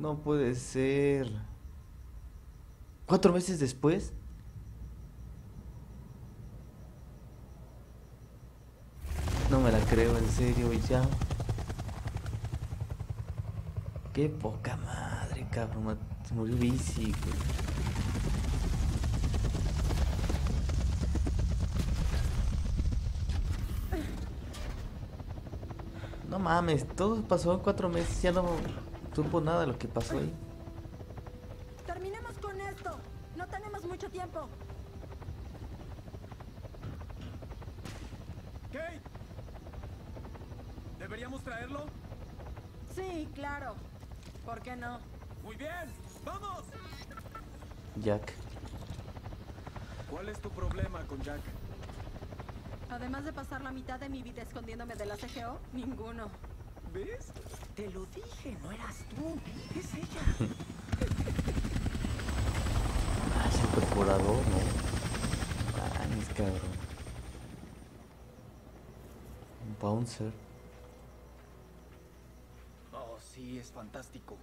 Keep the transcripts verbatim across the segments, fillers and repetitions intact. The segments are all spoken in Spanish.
No puede ser. ¿Cuatro meses después? No me la creo, en serio, ya. Qué poca madre, cabrón. ma- Se murió Bici, güey. No mames, todo pasó en cuatro meses. Ya no supo nada de lo que pasó ahí. Terminemos con esto. No tenemos mucho tiempo. Kate, ¿deberíamos traerlo? Sí, claro. ¿Por qué no? Muy bien, vamos. Jack. ¿Cuál es tu problema con Jack? Además de pasar la mitad de mi vida escondiéndome de la C G O, ninguno. ¿Ves? Te lo dije, no eras tú, es ella. Ah, es el perforador, ¿no? Ah, es cabrón. Un bouncer. Oh, sí, es fantástico.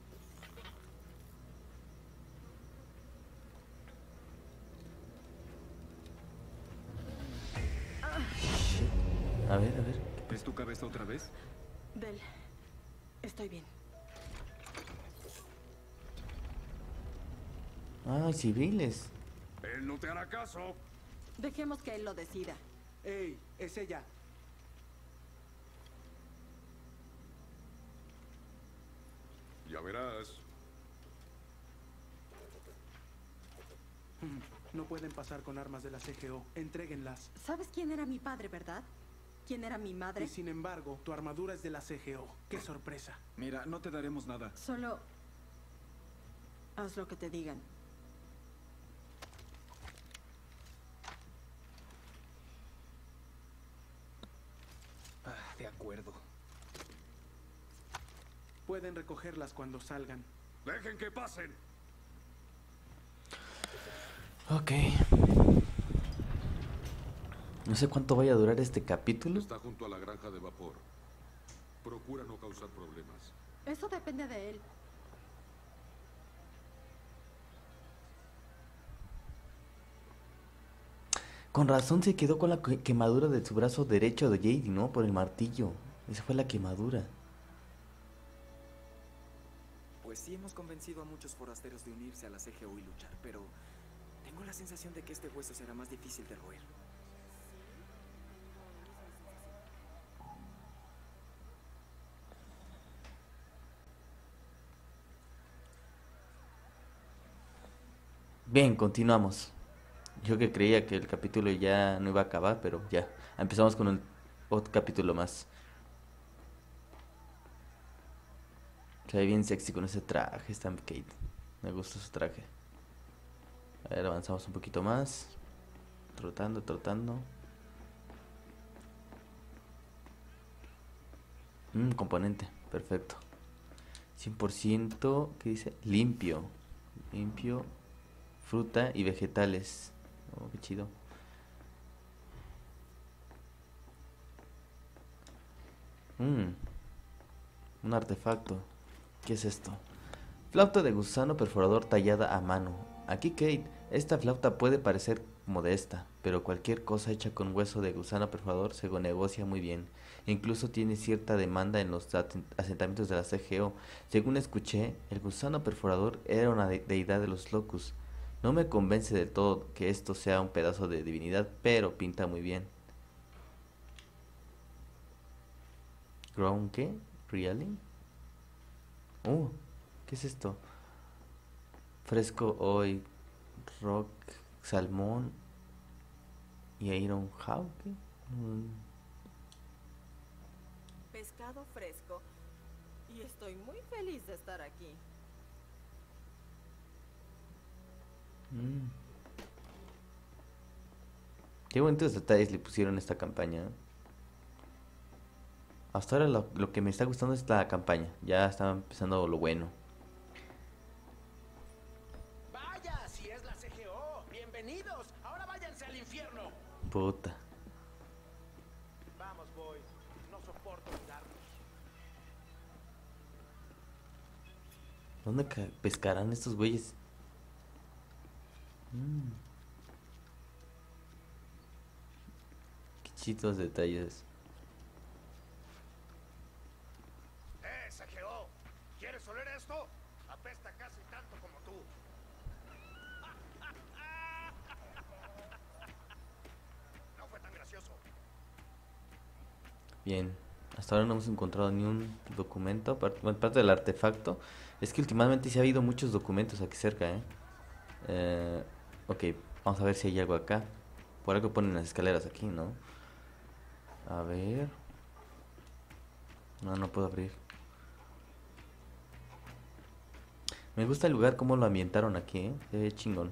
Shit. A ver, a ver. ¿Es tu cabeza otra vez? Del. Estoy bien. Ah, civiles. Él no te hará caso. Dejemos que él lo decida. ¡Ey! Es ella. Ya verás. No pueden pasar con armas de la C G O. Entréguenlas. ¿Sabes quién era mi padre, verdad? ¿Quién era mi madre? Y sin embargo, tu armadura es de la C G O. ¡Qué sorpresa! Mira, no te daremos nada. Solo. Haz lo que te digan. Ah, de acuerdo. Pueden recogerlas cuando salgan. ¡Dejen que pasen! Ok. No sé cuánto vaya a durar este capítulo. Está junto a la granja de vapor. Procura no causar problemas. Eso depende de él. Con razón se quedó con la que- quemadura de su brazo derecho de Jade, ¿no? Por el martillo. Esa fue la quemadura. Pues sí hemos convencido a muchos forasteros de unirse a la C G O y luchar, pero tengo la sensación de que este hueso será más difícil de roer. Bien, continuamos. Yo que creía que el capítulo ya no iba a acabar, pero ya. Empezamos con un, otro capítulo más. Se ve bien sexy con ese traje, está Kate. Me gusta su traje. A ver, avanzamos un poquito más. Trotando, trotando. Un componente, perfecto. cien por ciento, ¿qué dice? Limpio. Limpio. Fruta y vegetales. Oh, qué chido. Mm, un artefacto. ¿Qué es esto? Flauta de gusano perforador tallada a mano. Aquí Kate, esta flauta puede parecer modesta, pero cualquier cosa hecha con hueso de gusano perforador se negocia muy bien. Incluso tiene cierta demanda en los aten- asentamientos de la C G O. Según escuché, el gusano perforador era una de- deidad de los Locus. No me convence del todo que esto sea un pedazo de divinidad, pero pinta muy bien. ¿Ground qué? ¿Really? Uh, ¿qué es esto? Fresco hoy, rock, salmón y iron how, ¿qué? Mm, Pescado fresco. Y estoy muy feliz de estar aquí. mm. Qué bonitos detalles le pusieron a esta campaña, ¿eh? Hasta ahora lo, lo que me está gustando es la campaña. Ya está empezando lo bueno. Vaya, si es la C G O. Bienvenidos. Ahora váyanse al infierno. Puta. Vamos, boys. No soporto mirarlos. ¿Dónde ca- pescarán estos güeyes? Mm, qué chitos detalles. ¡Eh, C G O! ¿Quieres oler esto? Apesta casi tanto como tú. No fue tan gracioso. Bien, hasta ahora no hemos encontrado ni un documento, aparte, bueno, aparte del artefacto. Es que últimamente sí ha habido muchos documentos aquí cerca, ¿eh? Eh, ok, vamos a ver si hay algo acá. Por algo ponen las escaleras aquí, ¿no? A ver. No, no puedo abrir. Me gusta el lugar, cómo lo ambientaron aquí, ¿eh? Se ve chingón.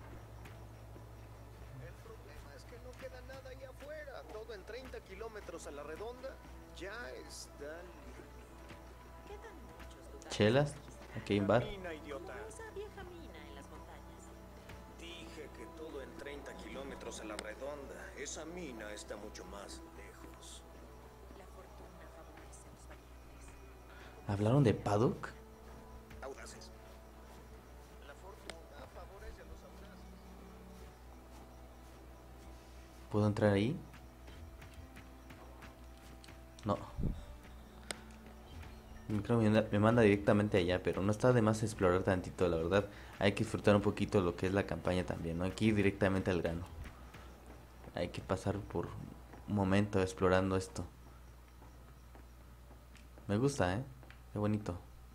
El problema es que no queda nada ahí afuera. Todo en treinta kilómetros a la redonda ya está libre. Quedan muchos lugares. Chelas, aquí hay un bar. Camina, idiota. Como esa vieja mina en las montañas. Dije que todo en treinta kilómetros a la redonda. Esa mina está mucho más lejos. La fortuna favorece a los valientes. ¿Hablaron de Paddock? Audaces. La fortuna favorece a los audaces. ¿Puedo entrar ahí? No. Creo que me manda, me manda directamente allá, pero no está de más explorar tantito, la verdad. Hay que disfrutar un poquito lo que es la campaña también, ¿no? Aquí directamente al grano. Hay que pasar por un momento explorando esto. Me gusta, ¿eh? Qué bonito.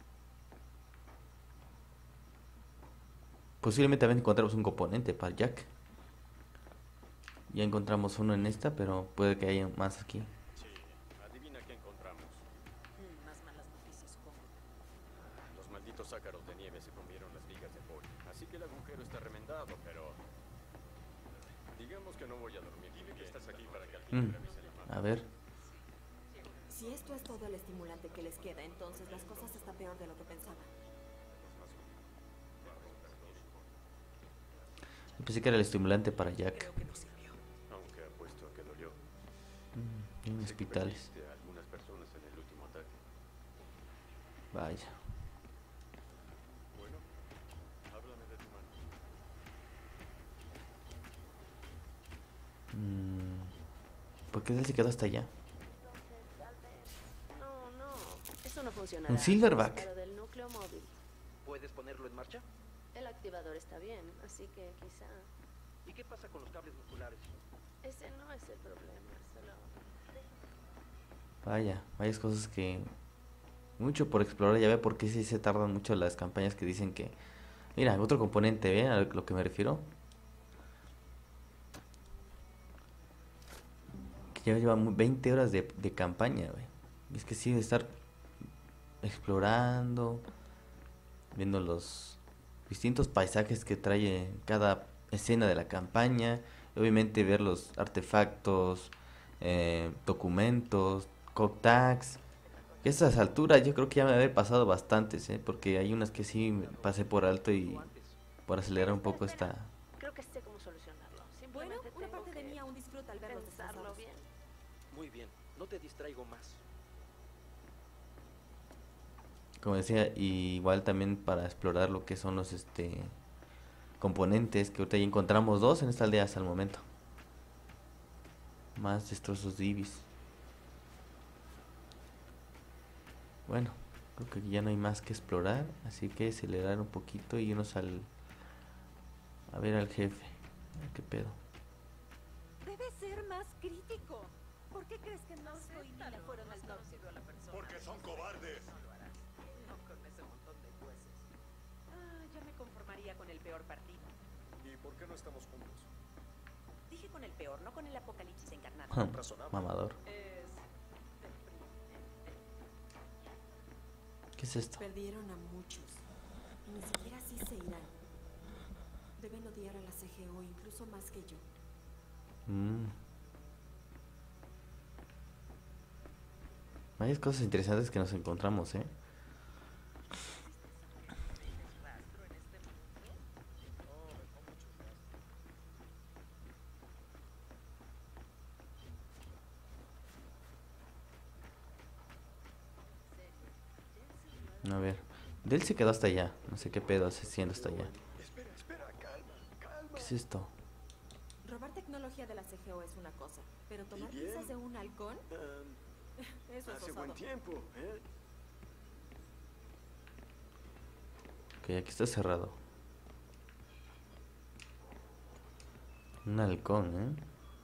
Posiblemente también encontramos un componente para Jack. Ya encontramos uno en esta, pero puede que haya más aquí. Sí, adivina qué encontramos. Mm, más malas noticias, supongo. Los malditos ácaros de nieve se comieron las vigas de poli. Así que el agujero está remendado, pero... digamos que no voy a dormir. Dime que estás aquí para que alguien Mm, me revise la mano. a ver. Si esto es todo el estimulante que les queda, entonces las cosas están peor de lo que pensaba. Pensé que era el estimulante para Jack. Creo que no sirvió. Aunque apuesto a que dolió. Mm, en Sé que hospitales. perdiste a algunas personas en el último ataque. Vaya. Bueno, háblame de tu mano. Mm, ¿por qué él se quedó hasta allá? No, no, eso no funciona. Un silverback. Del núcleo móvil. ¿Puedes ponerlo en marcha? El activador está bien, así que quizá... ¿Y qué pasa con los cables musculares? Ese no es el problema, solo... Vaya, varias cosas que... mucho por explorar. Ya ve por qué sí se tardan mucho las campañas que dicen que... Mira, otro componente, ¿ve a lo que me refiero? Que ya lleva mu- veinte horas de, de campaña, güey. Y es que sí, de estar explorando, viendo los distintos paisajes que trae cada escena de la campaña. Y obviamente ver los artefactos, eh, documentos, cogtags. A estas alturas yo creo que ya me había pasado bastantes, ¿eh? Porque hay unas que sí me pasé por alto y por acelerar un poco esta... Creo que sé cómo solucionarlo. Bueno, Simplemente una tengo parte de que mí aún disfruta al verlos pensarlo destrozados. bien. Muy bien, no te distraigo más. Como decía, y igual también para explorar lo que son los este componentes, que ahorita ya encontramos dos en esta aldea hasta el momento. Más destrozos de Ibis. Bueno, creo que ya no hay más que explorar, así que acelerar un poquito y irnos al... a ver al jefe. A ver qué pedo. Debe ser más crítico. ¿Por qué crees que no soy ni le fueron al norte? Porque son cobardes. No con ese montón de jueces. Ah, yo me conformaría con el peor partido. ¿Y por qué no estamos juntos? Dije con el peor, no con el apocalipsis encarnado. Mamador. Es ¿Qué es esto? Perdieron a muchos. Y ni siquiera así se irán. Deben odiar a la C G O incluso más que yo. Mm. Varias cosas interesantes que nos encontramos, ¿eh? A ver, De él se quedó hasta allá. No sé qué pedo hace siendo hasta allá. Espera, espera, calma, calma. ¿Qué es esto? Robar tecnología de la C G O es una cosa, pero tomar ¿Y bien? piezas de un halcón, Um, eso es hace osado. buen tiempo, ¿eh? Ok, aquí está cerrado. Un halcón, ¿eh?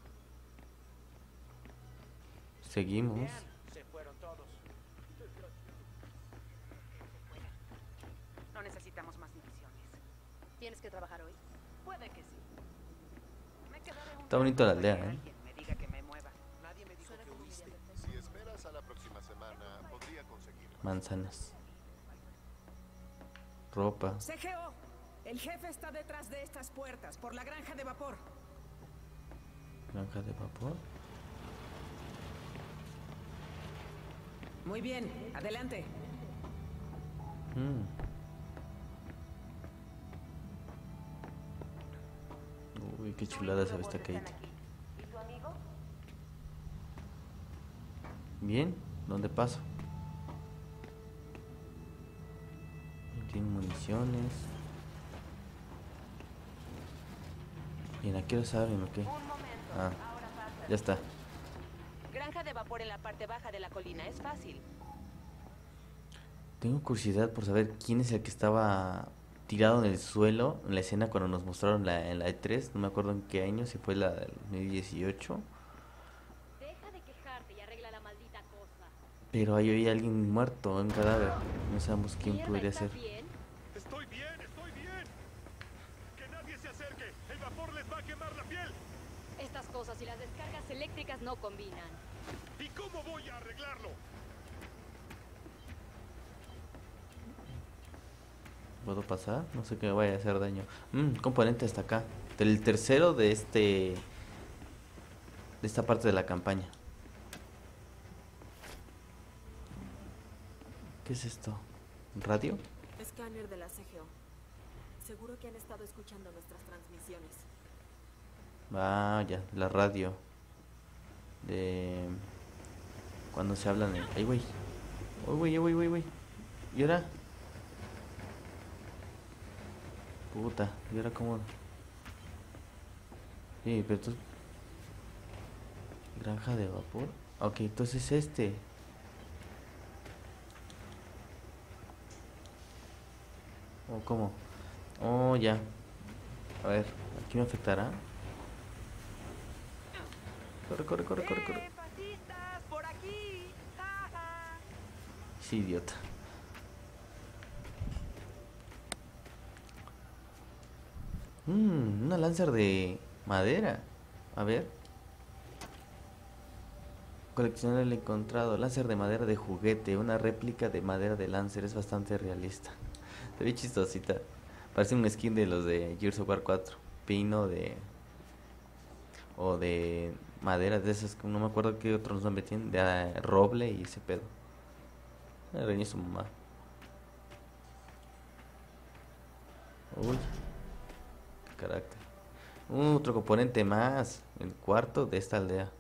Seguimos. Se fueron todos. No necesitamos más divisiones. ¿Tienes que trabajar hoy? Puede que sí. Me quedaré un Está bonito la rato aldea, hasta que ¿eh? alguien me diga que me mueva. Nadie me dijo Suena que como mi huiste. día perfecto. Si esperas a la próxima semana, podría conseguirlo. Manzanas. Ropa. C G O, el jefe está detrás de estas puertas, por la granja de vapor. Granja de vapor. Muy bien, adelante. Mm. Uy, qué chulada se ve esta Kate. ¿Y tu amigo? Bien, ¿dónde paso? Tiene municiones. Bien, ¿a qué hora saben o qué? Un momento. Ah, Ahora pasa. ya está. Granja de vapor en la parte baja de la colina. Es fácil. Tengo curiosidad por saber quién es el que estaba tirado en el suelo en la escena cuando nos mostraron la, en la E tres. No me acuerdo en qué año, si fue la del dos mil dieciocho. Deja de quejarte y arregla la maldita cosa. Pero ahí había alguien muerto, un cadáver. No sabemos quién Mierda, podría ¿estás ser. bien? Estoy bien, estoy bien. Que nadie se acerque. El vapor les va a quemar la piel. Estas cosas y las descargas eléctricas no combinan. ¿Y cómo voy a arreglarlo? ¿Puedo pasar? No sé que me vaya a hacer daño. Mm, componente hasta acá. El tercero de este... De esta parte de la campaña. ¿Qué es esto? ¿Radio? Escáner de la C G O. Seguro que han estado escuchando nuestras transmisiones. Vaya, la radio. De... Cuando se hablan en... ¡Ay, güey! ¡Ay, güey, ay, güey, güey, güey! ¿Y ahora? Puta, ¿y ahora cómo? Sí, pero esto... Granja de vapor. Ok, entonces este... ¿O cómo? Oh, ya. A ver, ¿aquí me afectará? Corre, corre, corre, corre, corre. ¡Eh, fascistas! ¡Por aquí! ¡Ja, ja! Sí, idiota. Mmm, una Lancer de madera. A ver. Coleccionar el encontrado. Lancer de madera de juguete. Una réplica de madera de Lancer. Es bastante realista. Se ve chistosita. Parece un skin de los de Gears of War cuatro. Pino de... O de madera de esas. No me acuerdo qué otros nombres tienen. De uh, roble y ese pedo. Me reñí su mamá. Uy. Qué carácter. Uh, otro componente más. El cuarto de esta aldea.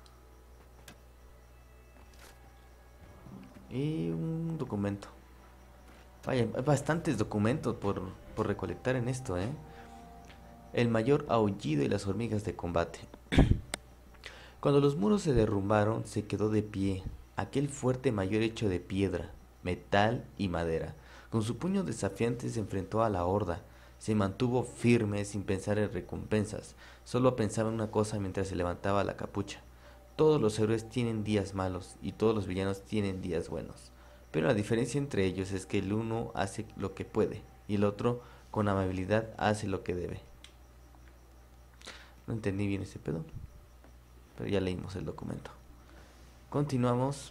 Y un documento. Vaya, hay bastantes documentos por, por recolectar en esto, ¿eh? El mayor aullido y las hormigas de combate. Cuando los muros se derrumbaron, se quedó de pie aquel fuerte mayor hecho de piedra, metal y madera. Con su puño desafiante se enfrentó a la horda. Se mantuvo firme sin pensar en recompensas. Solo pensaba en una cosa mientras se levantaba la capucha. Todos los héroes tienen días malos y todos los villanos tienen días buenos. Pero la diferencia entre ellos es que el uno hace lo que puede y el otro, con amabilidad, hace lo que debe. No entendí bien ese pedo, pero ya leímos el documento. Continuamos.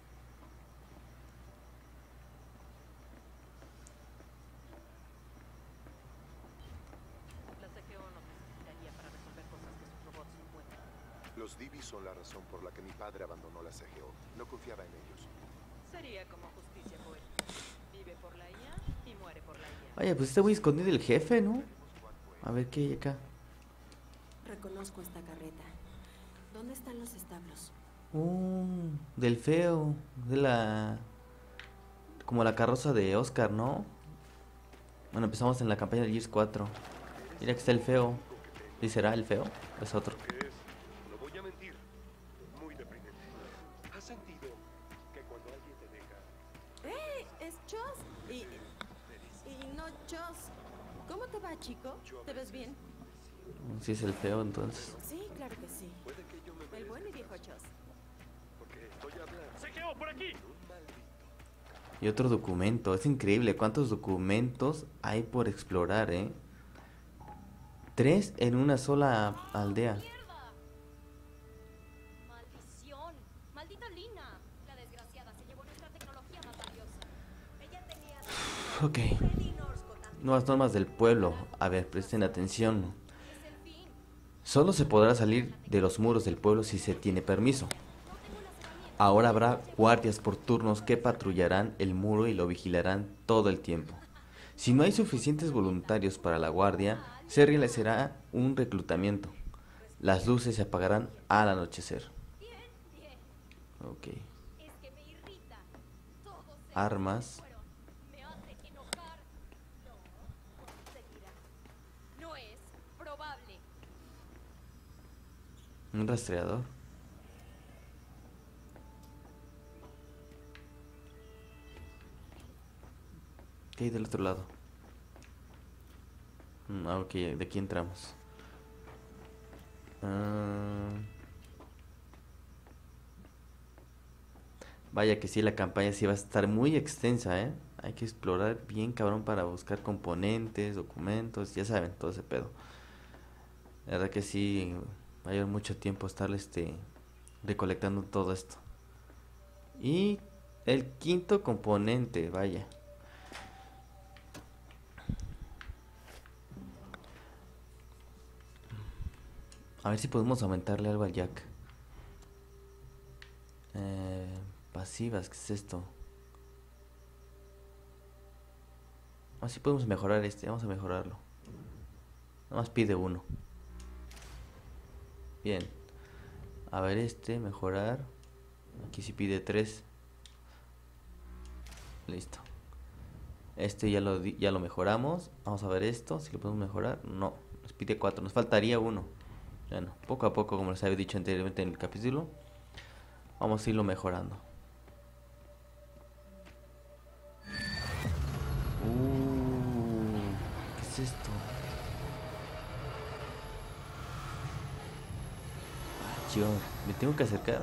La C G O nos necesitaría para resolver cosas que sus robots no pueden. Los Divis son la razón por la que mi padre abandonó la C G O. No confiaba en ellos. Sería como justicia poética. Vive por la I A y muere por la I A. Vaya, pues está muy escondido el jefe, ¿no? A ver qué hay acá. Reconozco esta carreta. ¿Dónde están los establos? Uh, del feo, de la como la carroza de Oscar, ¿no? Bueno, empezamos en la campaña de Gears cuatro. Mira que está el feo. ¿Y será el feo? Es otro. ¿Qué es? No voy a mentir. Muy deprimente. ¿Has sentido que cuando alguien te deja... ¡Eh! ¡Es Chos! Y, y no Chos. ¿Cómo te va, chico? ¿Te ves bien? Sí es el feo, entonces. Sí, claro que sí. El buen y viejo Chos. Porque estoy hablando. ¡C G O por aquí! Y otro documento. Es increíble cuántos documentos hay por explorar, ¿eh? Tres en una sola aldea. ¡Maldición! ¡Maldita Lina! La desgraciada se llevó nuestra tecnología más valiosa. Ella tenía... Ok. Nuevas normas del pueblo. A ver, presten atención. Solo se podrá salir de los muros del pueblo si se tiene permiso. Ahora habrá guardias por turnos que patrullarán el muro y lo vigilarán todo el tiempo. Si no hay suficientes voluntarios para la guardia, se realizará un reclutamiento. Las luces se apagarán al anochecer. Ok. Armas. No es probable. Un rastreador. ¿Qué hay del otro lado? Mm, ah, ok, de aquí entramos. Ah. Vaya que sí, la campaña sí va a estar muy extensa, ¿eh? Hay que explorar bien cabrón para buscar componentes, documentos, ya saben, todo ese pedo. La verdad que sí, va a llevar mucho tiempo estar este, recolectando todo esto. Y el quinto componente, vaya. A ver si podemos aumentarle algo al Jack. Eh, pasivas, ¿qué es esto? Así podemos mejorar este, vamos a mejorarlo. Nada más pide uno. Bien. A ver este, mejorar. Aquí sí pide tres. Listo. Este ya lo, ya lo mejoramos. Vamos a ver esto, si lo podemos mejorar. No, nos pide cuatro, nos faltaría uno. Bueno, poco a poco, como les había dicho anteriormente en el capítulo, vamos a irlo mejorando. Uh, ¿qué es esto? Ah, chido, me tengo que acercar.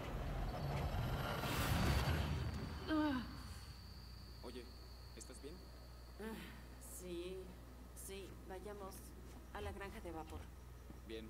Oye, ¿estás bien? Sí, sí, vayamos a la granja de vapor. Bien.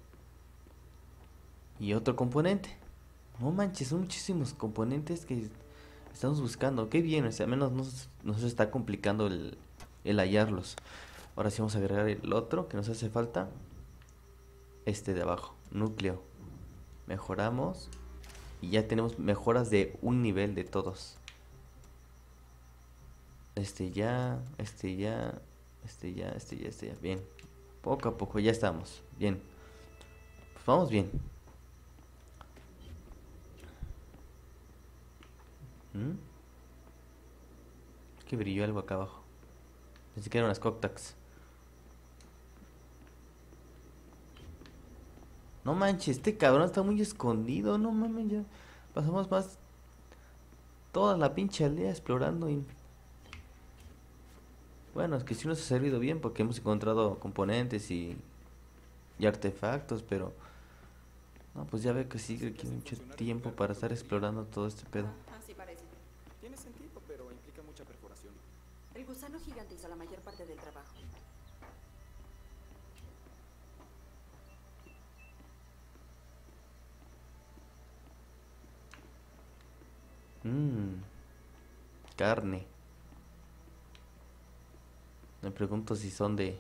Y otro componente. No manches, son muchísimos componentes que estamos buscando. Qué bien, o sea, al menos nos, nos está complicando el, el hallarlos. Ahora sí vamos a agregar el otro que nos hace falta. Este de abajo, núcleo. Mejoramos. Y ya tenemos mejoras de un nivel de todos. Este ya, este ya, este ya, este ya, este ya. Bien. Poco a poco ya estamos. Bien. Pues vamos bien. ¿Mm? Es que brilló algo acá abajo. Pensé que eran unas Coctax. No manches, este cabrón está muy escondido. No mames, ya pasamos más toda la pinche aldea explorando y... Bueno, es que sí nos ha servido bien porque hemos encontrado componentes y, y artefactos, pero... No, pues ya veo que sigue aquí mucho tiempo para estar explorando todo este pedo. Así parece. Tiene sentido, pero implica mucha perforación. El gusano gigante hizo la mayor parte del trabajo. Mmm. Carne. Me pregunto si son de...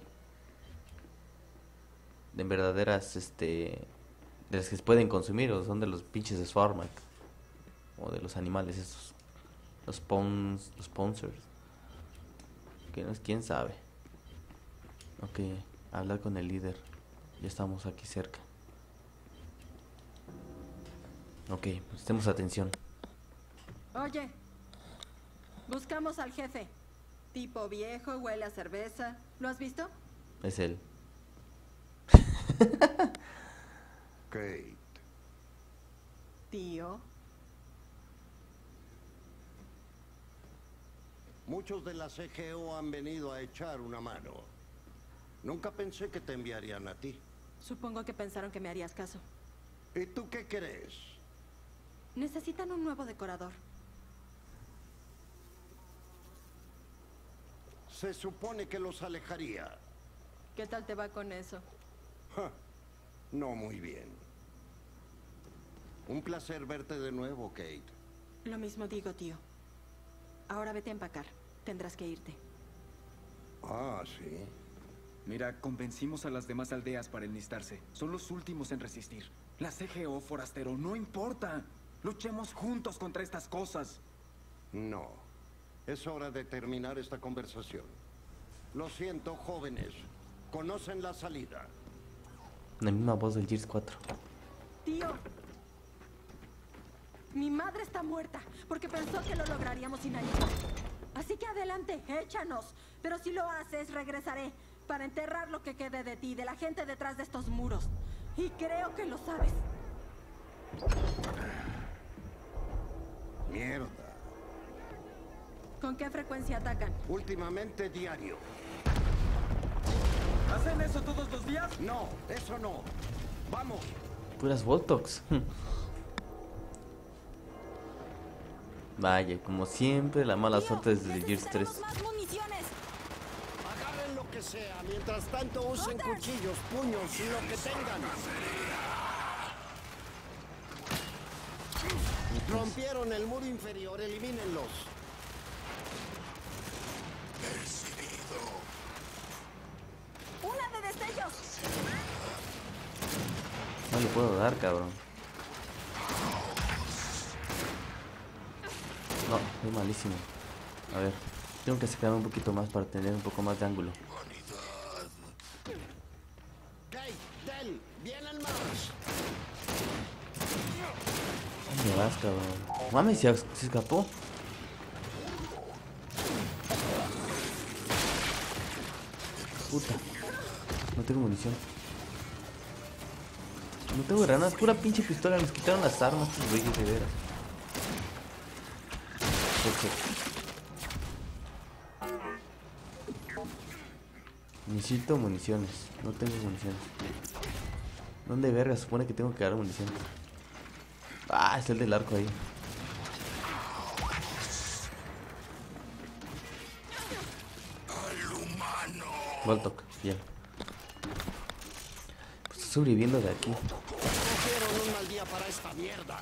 De verdaderas, este... De las que se pueden consumir o son de los pinches de Swarmac. O de los animales estos. Los spawns, los sponsors. Que no es, quién sabe. Ok, hablar con el líder. Ya estamos aquí cerca. Ok, prestemos atención. Oye, Buscamos al jefe. Tipo viejo, huele a cerveza. ¿Lo has visto? Es él. Kate. Tío. Muchos de la C G O han venido a echar una mano. Nunca pensé que te enviarían a ti. Supongo que pensaron que me harías caso. ¿Y tú qué crees? Necesitan un nuevo decorador. Se supone que los alejaría. ¿Qué tal te va con eso? Ja, no muy bien. Un placer verte de nuevo, Kate. Lo mismo digo, tío. Ahora vete a empacar. Tendrás que irte. Ah, sí. Mira, convencimos a las demás aldeas para enlistarse. Son los últimos en resistir. La C G O, forastero, no importa. Luchemos juntos contra estas cosas. No. Es hora de terminar esta conversación. Lo siento, jóvenes. Conocen la salida. La misma voz del Gears cuatro. Tío. Mi madre está muerta porque pensó que lo lograríamos sin ayuda. Así que adelante, échanos. Pero si lo haces, regresaré para enterrar lo que quede de ti, de la gente detrás de estos muros. Y creo que lo sabes. Mierda. ¿Con qué frecuencia atacan? Últimamente diario. ¿Hacen eso todos los días? No, eso no. Vamos. Puras Voltox. Vaya, como siempre, la mala suerte desde el Gears tres. ¡Más municiones! Agarren lo que sea. Mientras tanto usen cuchillos, puños y lo que tengan. Rompieron el muro inferior. Elimínenlos. ¡Una de destellos! No le puedo dar, cabrón. No, es malísimo. A ver, tengo que acercarme un poquito más para tener un poco más de ángulo. Kate, Del, vienen más. ¿Dónde vas, cabrón? Mames, se, se escapó. Puta. No tengo munición. No tengo granadas, pura pinche pistola. Nos quitaron las armas, estos güeyes de veras. Necesito municiones. No tengo municiones. ¿Dónde verga se supone que tengo que dar municiones? Ah, es el del arco ahí. Voltok, bien. Pues estoy sobreviviendo de aquí. Cogieron un mal día para esta mierda.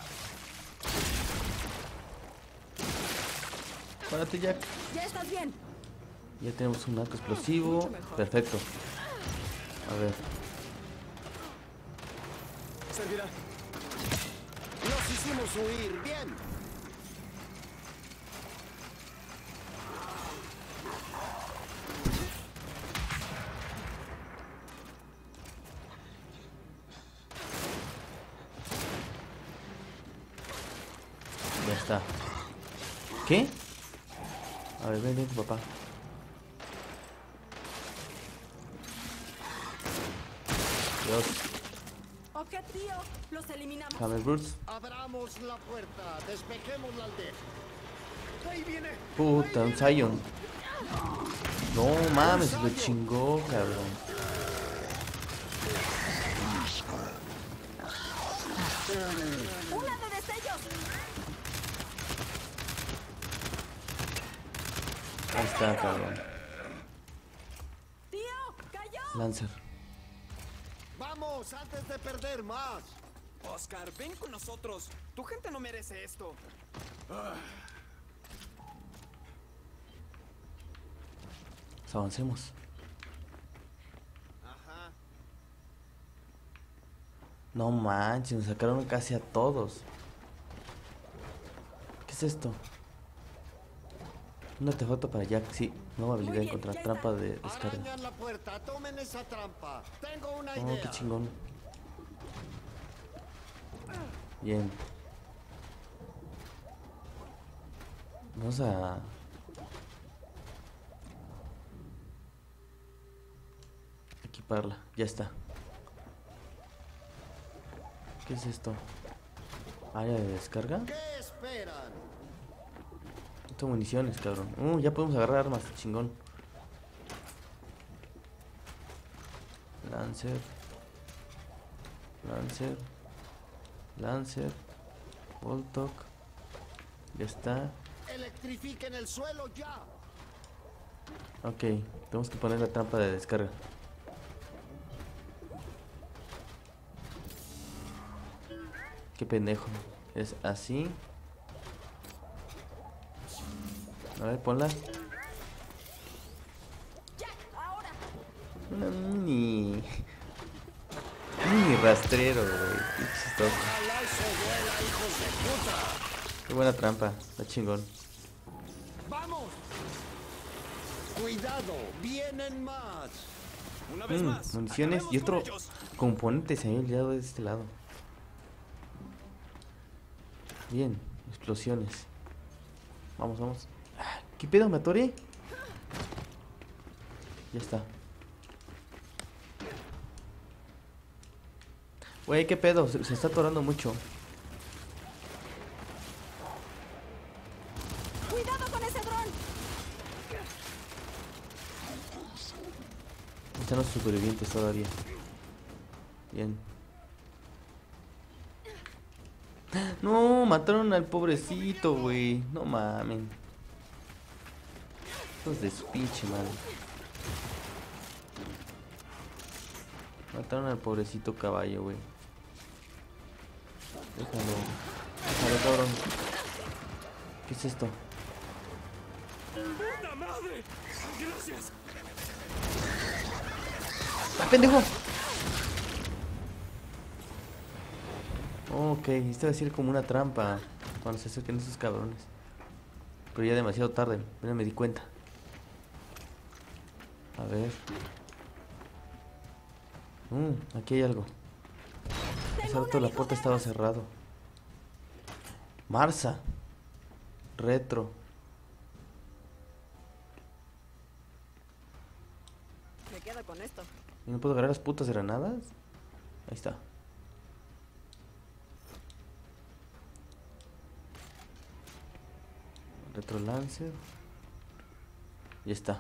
Párate, Jack. Ya estás bien. Ya tenemos un arco explosivo. Perfecto. A ver. Servirá. Los hicimos huir. Bien. Ya está. ¿Qué? A ver, ven, ven, tu papá. Dios. Ok, tío. Los eliminamos. Hammerbirds. Abramos la puerta. Despejemos la aldea. Ahí viene. Puta, un Zion. No mames, se lo chingó, cabrón. ¡Una de destellos! Ahí está, cabrón. ¡Tío! ¡Cayó! Lancer. Vamos, antes de perder más. Oscar, ven con nosotros. Tu gente no merece esto. Pues avancemos. Ajá. No manches, nos sacaron casi a todos. ¿Qué es esto? Un artefacto para Jack, sí. Nueva habilidad en contra trampa de descarga. Arañan la puerta, tomen esa trampa. Tengo una Oh, idea. qué chingón. Bien. Vamos a Equiparla, ya está. ¿Qué es esto? ¿Área de descarga? ¿Qué esperan? Esto municiones, cabrón. Uh, ya podemos agarrar armas, chingón. Lancer. Lancer. Lancer. Voltok. Ya está. Electrifiquen el suelo ya. Ok, tenemos que poner la trampa de descarga. Qué pendejo. Es así. A ver, ponla. Una mini. Mini rastrero, güey. Qué chistoso. Qué buena trampa. Está chingón. ¡Vamos! ¡Cuidado! ¡Vienen más! Una vez Mm, más. municiones y otro componente se había olvidado de este lado. Bien, explosiones. Vamos, vamos. Ah, ¿qué pedo, me atoré? Ya está. Güey, ¿qué pedo? Se, se está atorando mucho. ¡Cuidado con ese dron! Están los supervivientes todavía. Bien. No, mataron al pobrecito, güey. No mamen. Estos de su pinche madre. Mataron al pobrecito caballo, güey. Déjalo. Déjalo, cabrón. ¿Qué es esto? ¡Puta madre! ¡Gracias! ¡Ah, pendejo! Ok, esto va a ser como una trampa cuando se acerquen esos cabrones. Pero ya demasiado tarde, ya me di cuenta. A ver. Mm, aquí hay algo. Hace rato la puerta estaba cerrado. Marsa. Retro. Me quedo con esto. ¿Y no puedo agarrar las putas granadas? Ahí está. Retro Lancer. Ya está.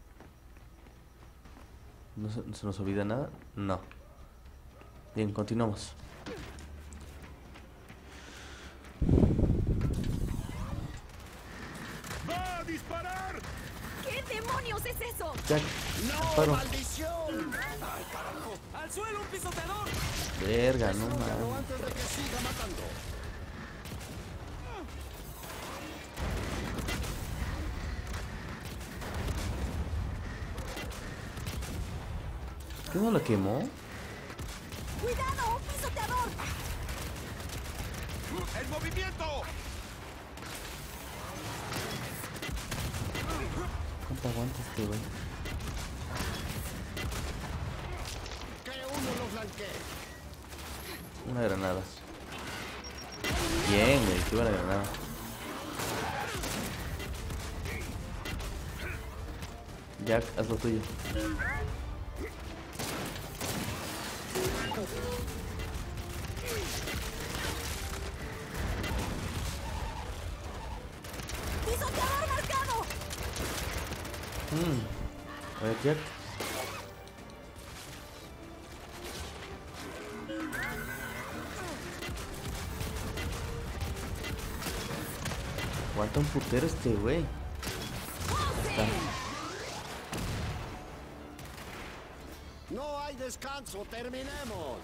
¿No se, ¿No se nos olvida nada? No. Bien, continuamos. ¡Va a disparar! ¿Qué demonios es eso? Jack, ¡No, paro. maldición! ¡Ay, carajo! ¡Al suelo, un pisoteador! Verga, no Deslúzalo mames. antes de que siga matando. ¿Qué no lo quemó? ¡Cuidado! ¡Un pisoteador! ¡El movimiento! ¿Cuánto aguanta este güey? Que uno lo flanquee. Una granada. Bien, güey, qué buena granada. Jack, haz lo tuyo. ¡Pisoteador marcado! Mm. A ver, Jack. Aguanta un putero este güey. Ahí está. No hay descanso, terminemos.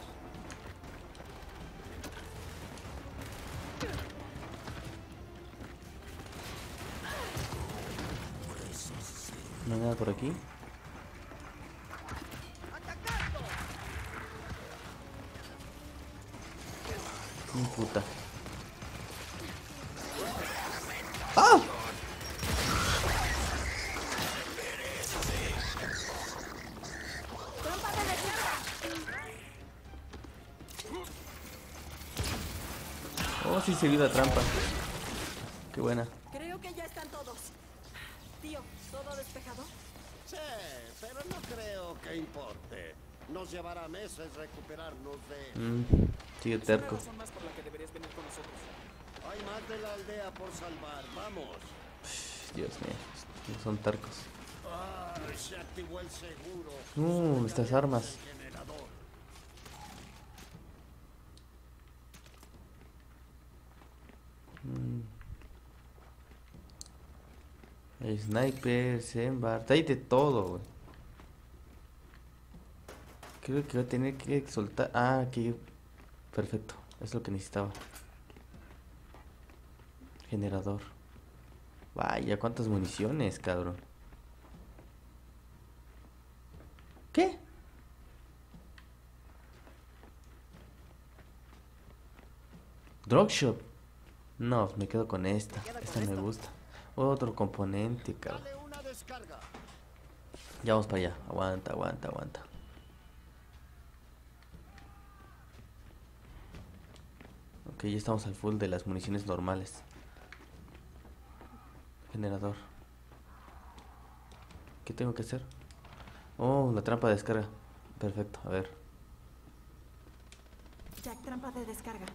No hay nada por aquí. Ni puta. ¡Ah! ¡Trampa de descarga! Oh, sí se vio la trampa. Qué buena. Creo que ya están todos. Tío, ¿todo despejado? Sí, pero no creo que importe. Nos llevará meses recuperarnos de... Mm, sigue terco. Es una razón más por la que deberías venir con nosotros. Hay más de la aldea por salvar. Vamos. Dios mío, son tercos. Ah, se activó el seguro. Uh, estas armas. Mm. Sniper, Sembar, hay de todo, güey. Creo que voy a tener que soltar. Ah, aquí. Perfecto, es lo que necesitaba. Generador. Vaya, cuántas municiones, cabrón. ¿Qué? Drug Shop. No, me quedo con esta. Esta me gusta. Otro componente, cabrón. Ya vamos para allá. Aguanta, aguanta, aguanta. Ok, ya estamos al full de las municiones normales. Generador. ¿Qué tengo que hacer? Oh, la trampa de descarga. Perfecto, a ver. Jack, trampa de descarga.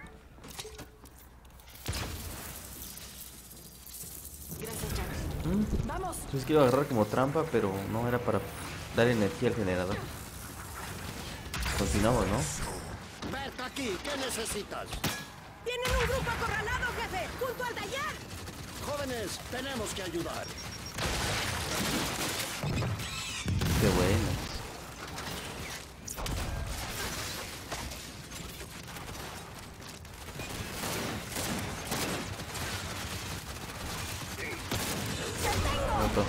Gracias, Jack. ¿Mm? ¡Vamos! Entonces quiero agarrar como trampa, pero no era para dar energía al generador. Continuamos, ¿no? Bert, aquí, ¿qué necesitas? ¡Tienen un grupo acorralado, jefe! ¡Junto al taller! Jóvenes, tenemos que ayudar. Qué bueno. Noto.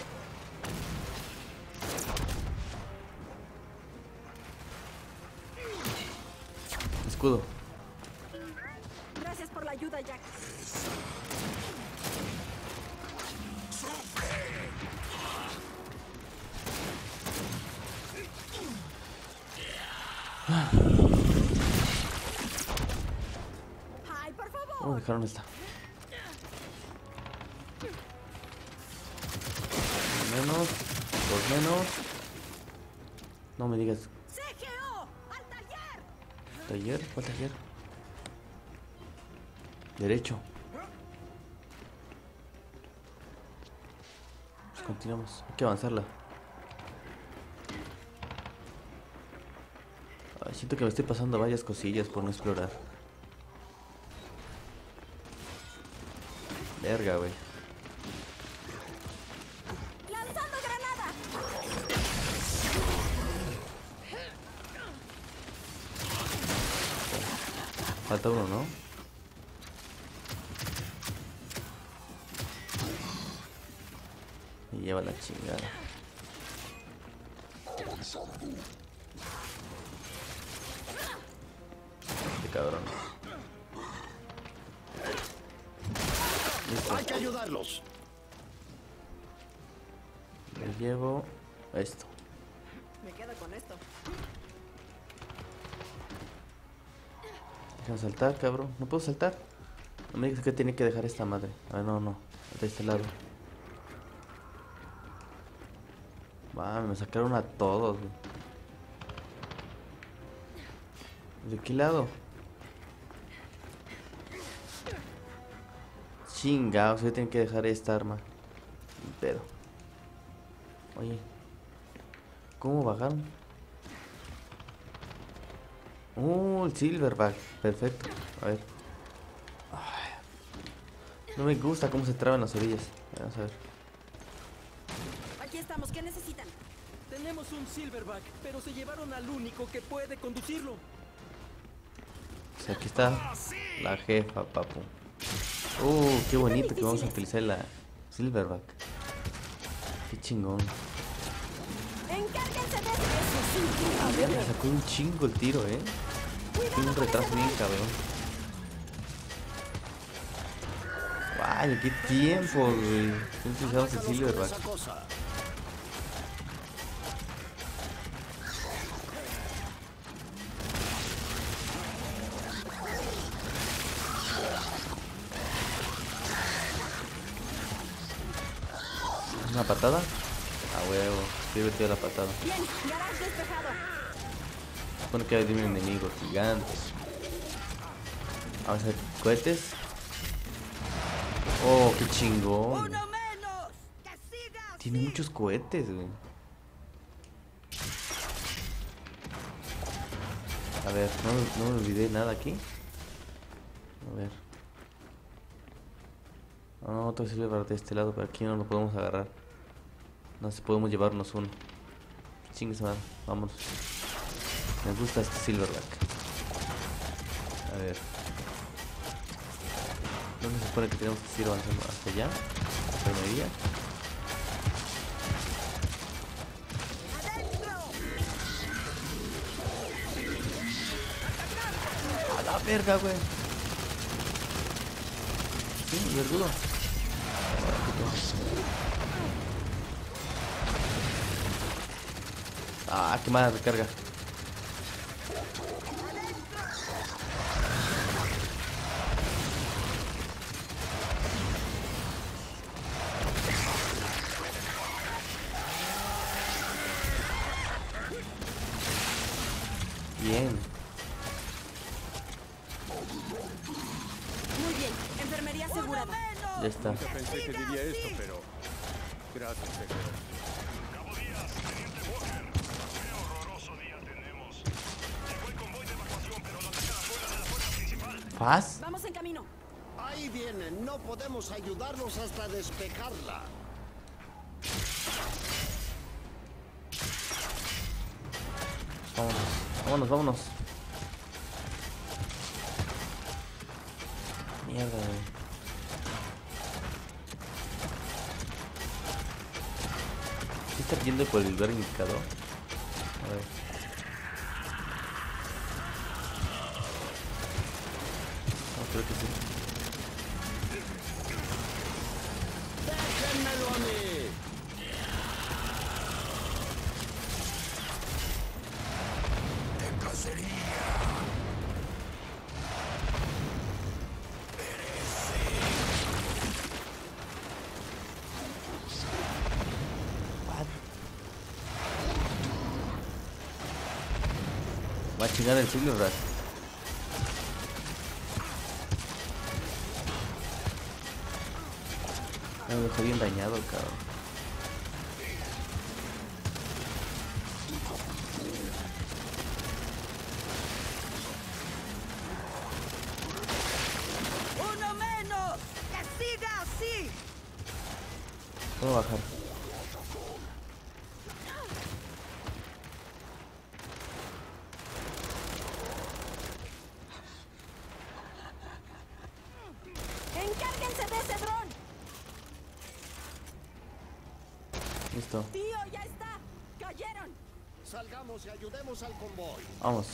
Escudo. Gracias por la ayuda, Jack. Ay, por favor. Oh, dejaron esta. Menos, dos menos. No me digas. C G O, al taller. ¿Taller? ¿Cuál taller? Derecho. Pues continuamos. Hay que avanzarla. Ay, siento que me estoy pasando varias cosillas por no explorar. Verga, güey. ¡Lanzando granada! Falta uno, ¿no? Me lleva la chingada. Este cabrón. Listo. Hay que ayudarlos. Me llevo esto. Me quedo con esto. Déjame saltar, cabrón. No puedo saltar. No me digas que tiene que dejar esta madre. A ver, no, no. De este lado. Va, me sacaron a todos, güey. ¿De qué lado? Chingados, yo tengo que dejar esta arma. Pero. Oye. ¿Cómo bajaron? Uh, el Silverback. Perfecto. A ver. Ay. No me gusta cómo se traban las orillas. Vamos a ver. Aquí estamos, ¿qué necesitan? Tenemos un Silverback, pero se llevaron al único que puede conducirlo. Pues aquí está la jefa, papu. Uh, qué bonito que vamos a utilizar la Silverback. Qué chingón. Encárguense de eso. A ver, me sacó un chingo el tiro, eh. Tiene un retraso bien cabrón. Vaya, qué tiempo, güey. Utilizamos el Silverback. Una patada. huevo. Qué divertida la patada. Bien, garage despejado. Supone que hay un enemigo gigante. Vamos a ver, cohetes. Oh, qué chingón. Uno menos. Que siga. Tiene muchos cohetes, güey. A ver, no, no me olvidé nada aquí. A ver. No, otro silverback de este lado, pero aquí no lo podemos agarrar. No sé, podemos llevarnos uno. Chingue su madre, vámonos. Me gusta este silverback. A ver. ¿Dónde se supone que tenemos que seguir avanzando? ¿Hasta allá? ¿Enfermería? ¡A la verga, güey! Sí, verdugo. Ah, qué mala recarga. Bien. Muy bien, enfermería asegurada. Ya está. Nunca pensé que diría esto, pero gracias, Sergio. Cabo Díaz, Teniente Walker. Qué horroroso día tenemos. Llegó el convoy de evacuación, pero lo atacan afuera de la puerta principal. ¿Paz? Vamos en camino. Ahí vienen, no podemos ayudarlos hasta despejarla. Vámonos, vámonos, vámonos. Mierda, güey. ¿Sí está yendo por el lugar indicado? A ver. No, creo que sí. ¡Déjenmelo a mí! Va a chingar el silverback. Me dejó bien dañado, cabrón. Uno menos. Que siga así. ¿Puedo bajar? Encárguense de ese dron. Listo. Tío, ya está. Cayeron. Salgamos y ayudemos al convoy. Vamos.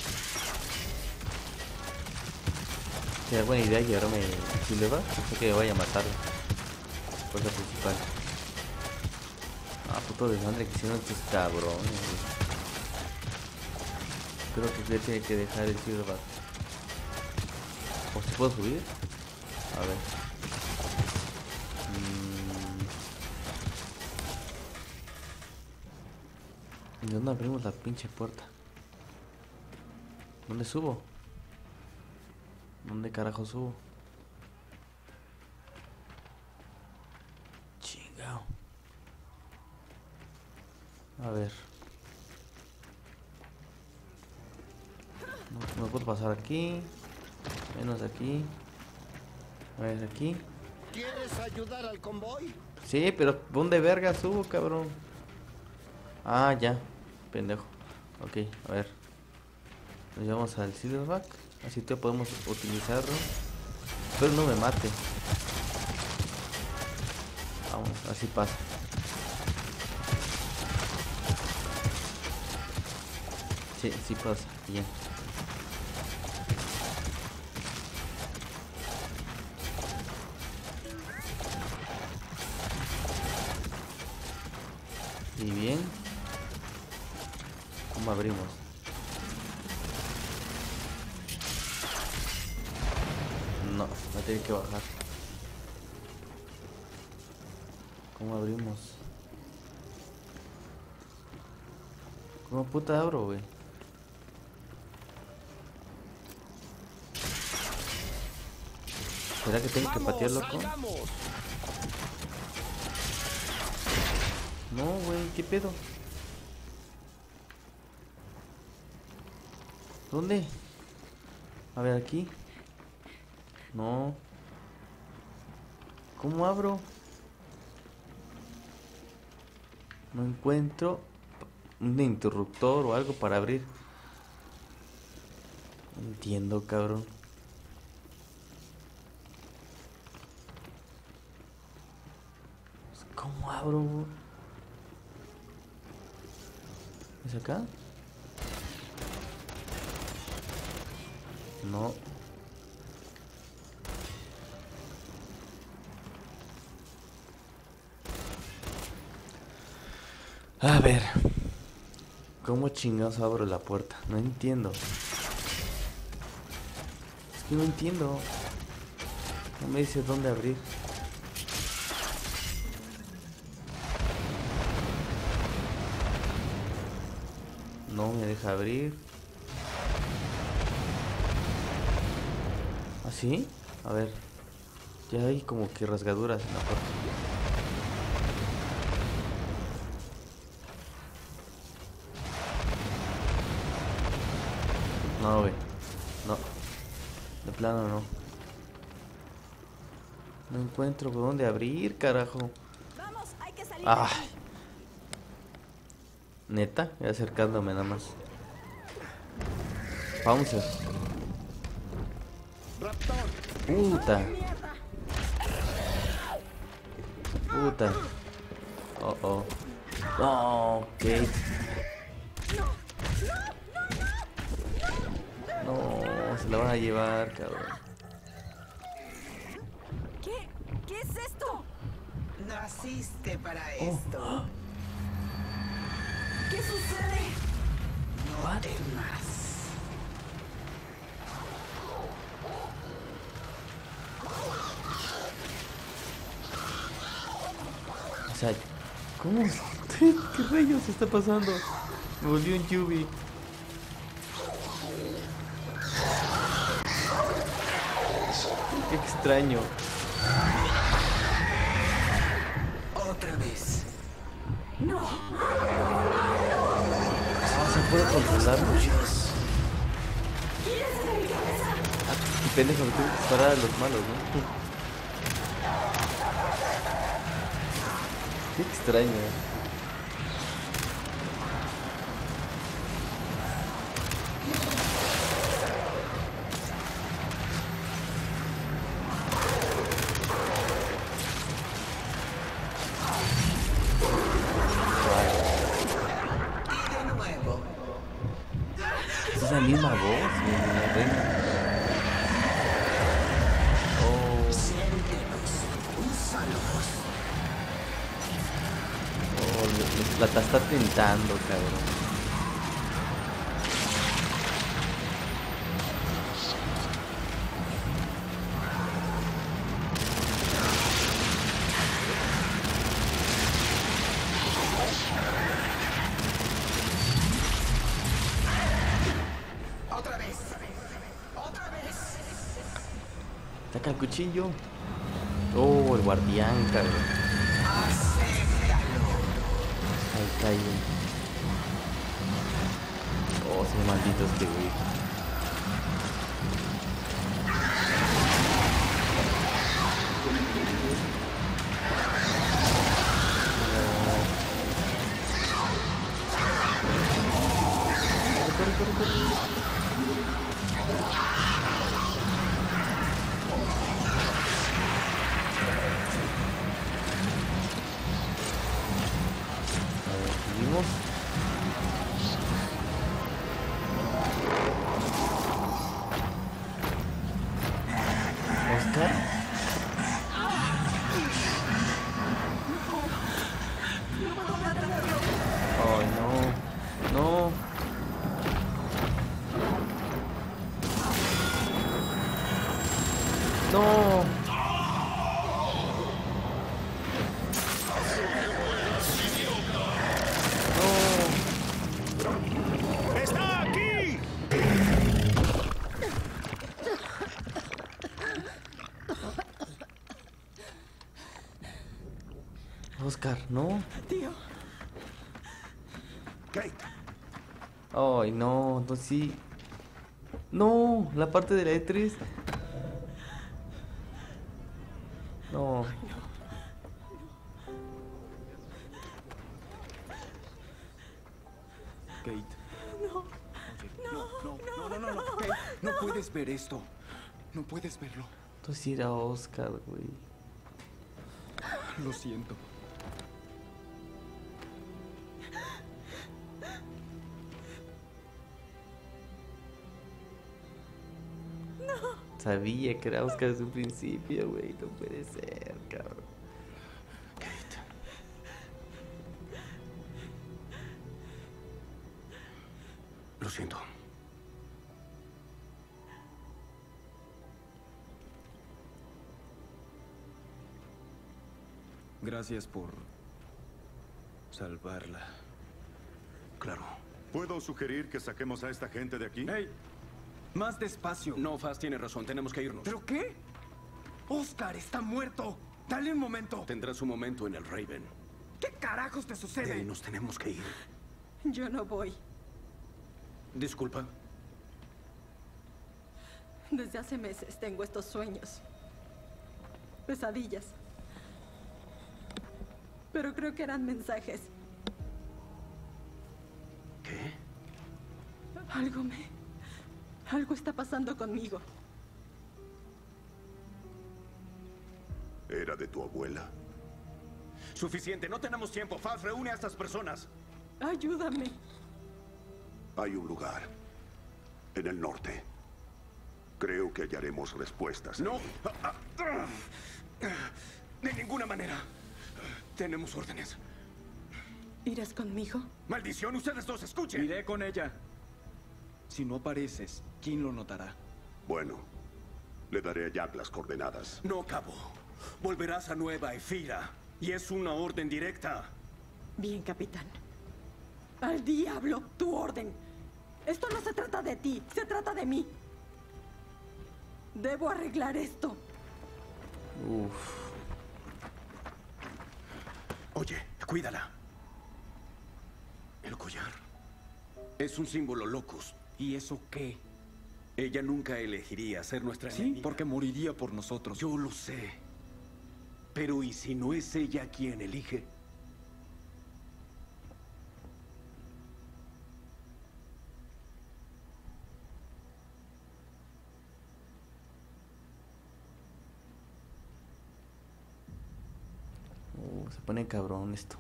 Sería buena idea llevarme el silverback. Pensé que me vaya a matar. Fuerza principal. Ah, puto desmadre que hicieron estos cabrones. Creo que tiene que dejar el silverback. ¿O si puedo subir? A ver. Mm. ¿De dónde abrimos la pinche puerta? ¿Dónde subo? ¿Dónde carajo subo? Chingao. A ver. No, no puedo pasar aquí. Menos aquí. A ver, aquí. ¿Quieres ayudar al convoy? Sí, pero ¿dónde verga subo, cabrón? Ah, ya. Pendejo. Ok, a ver. Nos llevamos al silverback. Así que podemos utilizarlo. Pero no me mate. Vamos, así pasa. Sí, sí pasa. Bien. Y bien. ¿Cómo abrimos? No, va a tener que bajar. ¿Cómo abrimos? ¿Cómo puta abro, güey? ¿Será que tengo que patear, loco? No, güey, ¿qué pedo? ¿Dónde? A ver, aquí. No. ¿Cómo abro? No encuentro un interruptor o algo para abrir. No entiendo, cabrón. ¿Cómo abro? ¿Es acá? No. A ver. ¿Cómo chingados abro la puerta? No entiendo. Es que no entiendo. No me dice dónde abrir. No me deja abrir. ¿Así? A ver. Ya hay como que rasgaduras en la puerta. No, güey. No. De plano no. No encuentro por dónde abrir, carajo. Vamos, hay que salir. Ah. Neta, voy acercándome nada más. Bouncer. Puta. Puta. Oh, oh. No, Kate. No, se la van a llevar, cabrón. ¿Qué? ¿Qué es esto? Naciste para esto. ¿Qué sucede? No temas. O sea, ¿cómo? ¿Qué rayos está pasando? Me volvió un Yubi. Qué extraño. Otra vez. No. Ah, ¿se puede controlarlo? Ah, y pendejo, me tengo que disparar a los malos, ¿no? Qué extraño, ¿eh? Es la misma voz, la reina. Oh. Oh, le- le- la está tentando, cabrón. Otra vez. Otra vez. Saca el cuchillo. Oh, el guardián, cabrón. Ahí cae. Oh, ese maldito este güey. Corre, corre, corre, corre. A ver, seguimos. Oscar. Ay, no. No. No. No. Oscar, no. Tío. Kate. Ay, no, entonces sí. No, la parte de la E tres. No. Kate. No. Oye, no, no, no, no, no, no. Kate, no puedes ver esto. No puedes verlo. Entonces sí era Oscar, güey. Lo siento. Sabía que era Oscar desde un principio, güey. No puede ser, cabrón. Kate. Lo siento. Gracias por salvarla. Claro. ¿Puedo sugerir que saquemos a esta gente de aquí? ¡Hey! Más despacio. No, Faz tiene razón. Tenemos que irnos. ¿Pero qué? Oscar está muerto. Dale un momento. Tendrá su momento en el Raven. ¿Qué carajos te sucede? De ahí nos tenemos que ir. Yo no voy. Disculpa. Desde hace meses tengo estos sueños. Pesadillas. Pero creo que eran mensajes. ¿Qué? Algo me... Algo está pasando conmigo. ¿Era de tu abuela? Suficiente. No tenemos tiempo. Faz, reúne a estas personas. Ayúdame. Hay un lugar en el norte. Creo que hallaremos respuestas. No. De ninguna manera. Tenemos órdenes. ¿Irás conmigo? ¡Maldición! ¡Ustedes dos, escuchen! Iré con ella. Si no apareces, ¿quién lo notará? Bueno, le daré a Jack las coordenadas. No, cabo. Volverás a Nueva Efira. Y es una orden directa. Bien, capitán. Al diablo, tu orden. Esto no se trata de ti, se trata de mí. Debo arreglar esto. Uf. Oye, cuídala. El collar. Es un símbolo locus. ¿Y eso qué? Ella nunca elegiría ser nuestra Sí, enemiga. porque moriría por nosotros. Yo lo sé. Pero ¿y si no es ella quien elige? Uh, se pone cabrón esto.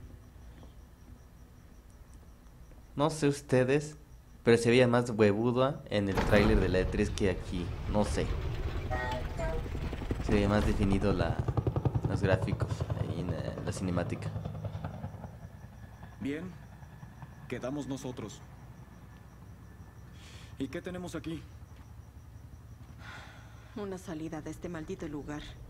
No sé ustedes, pero se veía más huevuda en el tráiler de la E tres que aquí. No sé. Se veía más definido la, los gráficos ahí en la, la cinemática. Bien, quedamos nosotros. ¿Y qué tenemos aquí? Una salida de este maldito lugar.